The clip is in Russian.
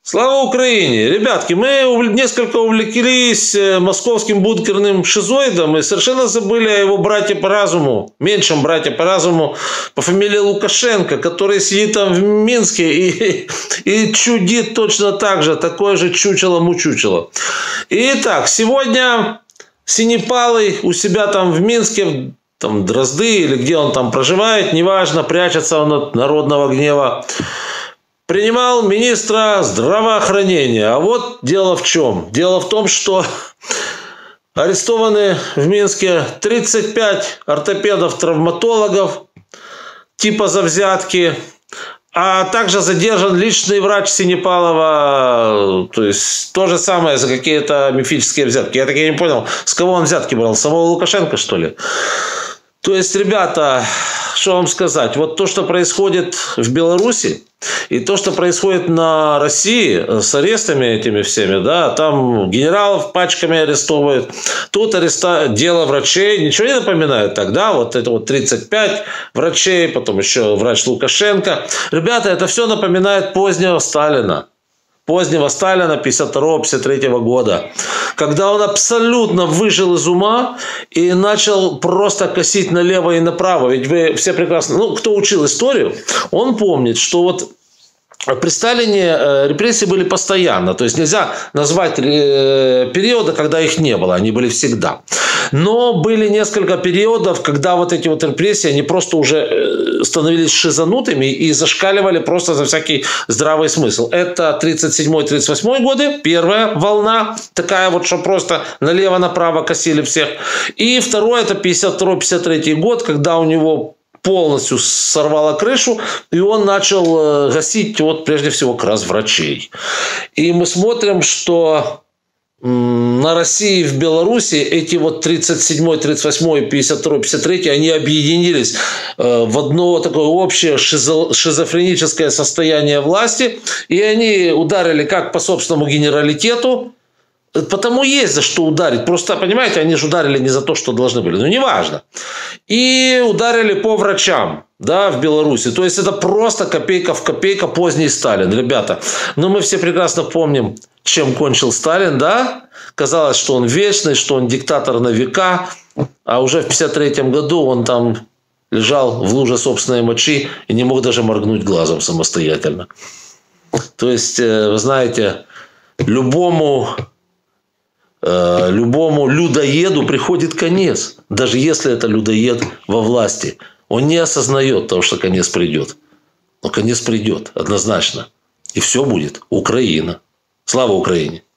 Слава Украине! Ребятки, мы несколько увлеклись московским бункерным шизоидом и совершенно забыли о его брате по разуму, меньшем брате по разуму по фамилии Лукашенко, который сидит там в Минске и чудит точно так же, такое же чучело-мучучело. Итак, сегодня Синепалый у себя там в Минске, там Дрозды или где он там проживает, неважно, прячется он от народного гнева, принимал министра здравоохранения. А вот дело в чем. Дело в том, что арестованы в Минске 35 ортопедов-травматологов типа за взятки, а также задержан личный врач Синепалова, то есть то же самое за какие-то мифические взятки. Я так и не понял, с кого он взятки брал, самого Лукашенко, что ли? То есть, ребята, что вам сказать, вот то, что происходит в Беларуси, и то, что происходит на России с арестами этими всеми, да, там генералов пачками арестовывают, тут дело врачей, ничего не напоминает тогда, вот это вот 35 врачей, потом еще врач Лукашенко. Ребята, это все напоминает позднего Сталина. Позднего Сталина 52-53 года, когда он абсолютно выжил из ума и начал просто косить налево и направо. Ведь вы все прекрасно, кто учил историю, он помнит, что вот при Сталине репрессии были постоянно. То есть нельзя назвать периода, когда их не было. Они были всегда. Но были несколько периодов, когда вот эти вот репрессии, они просто уже становились шизанутыми и зашкаливали просто за всякий здравый смысл. Это 37-38 годы, первая волна, такая вот, что просто налево-направо косили всех. И второе, это 52-53 год, когда у него полностью сорвало крышу, и он начал гасить, вот прежде всего, как раз врачей. И мы смотрим, что на России и в Беларуси эти вот 37-й, 38-й, 52-й, 53-й, они объединились в одно такое общее шизофреническое состояние власти, и они ударили как по собственному генералитету, потому есть за что ударить. Просто, понимаете, они же ударили не за то, что должны были. Но неважно. И ударили по врачам, да, в Беларуси. То есть это просто копейка в копейка поздний Сталин, ребята. Но мы все прекрасно помним, чем кончил Сталин, да? Казалось, что он вечный, что он диктатор на века. А уже в 1953 году он там лежал в луже собственной мочи и не мог даже моргнуть глазом самостоятельно. То есть, вы знаете, любому людоеду приходит конец, даже если это людоед во власти. Он не осознает того, что конец придет. Но конец придет однозначно. И все будет Украина. Слава Украине!